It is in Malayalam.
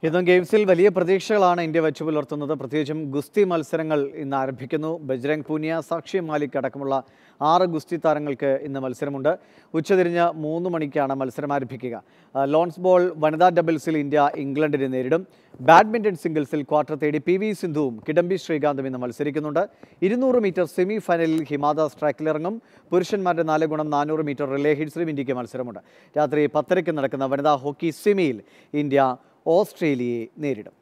ഇന്നും ഗെയിംസിൽ വലിയ പ്രതീക്ഷകളാണ് ഇന്ത്യ വെച്ചു പുലർത്തുന്നത്. പ്രത്യേകിച്ചും ഗുസ്തി മത്സരങ്ങൾ ഇന്ന് ആരംഭിക്കുന്നു. ബജ്രംഗ് പൂനിയ, സാക്ഷി മാലിക് അടക്കമുള്ള 6 ഗുസ്തി താരങ്ങൾക്ക് ഇന്ന് മത്സരമുണ്ട്. ഉച്ചതിരിഞ്ഞ് 3 മണിക്കാണ് മത്സരം ആരംഭിക്കുക. ലോൺസ് ബോൾ വനിതാ ഡബിൾസിൽ ഇന്ത്യ ഇംഗ്ലണ്ടിനെ നേരിടും. ബാഡ്മിൻ്റൺ സിംഗിൾസിൽ ക്വാർട്ടർ തേടി PV സിന്ധുവും കിഡംബി ശ്രീകാന്തും ഇന്ന് മത്സരിക്കുന്നുണ്ട്. 200 മീറ്റർ സെമി ഫൈനലിൽ ഹിമാദാസ് ട്രാക്കിലിറങ്ങും. പുരുഷന്മാരുടെ 4x400 മീറ്റർ റിലേ ഹിറ്റ്സിലും ഇന്ത്യക്ക് മത്സരമുണ്ട്. രാത്രി 10:30 നടക്കുന്ന വനിതാ ഹോക്കി സെമിയിൽ ഇന്ത്യ ഓസ്ട്രേലിയയെ നേരിടും.